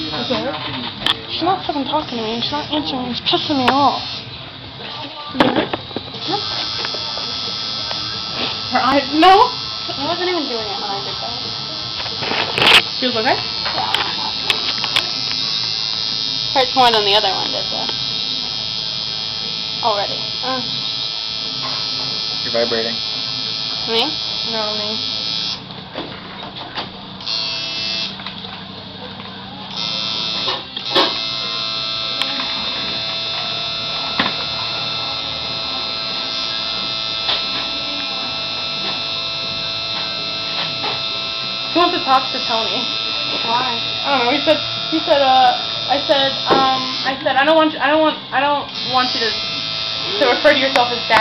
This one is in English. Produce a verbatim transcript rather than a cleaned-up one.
She's not fucking talking to me. She's not answering me. It's pissing me off. Yeah. Her eyes. No. I wasn't even doing it when I did that. She was okay? Yeah. Hurts more than the other one did, though. Already. Uh. You're vibrating. Me? No, me. He wants to talk to Tony. Why? I don't know. He said. He said. Uh. I said. Um. I said. I don't want. You, I don't want. I don't want you to to refer to yourself as dad.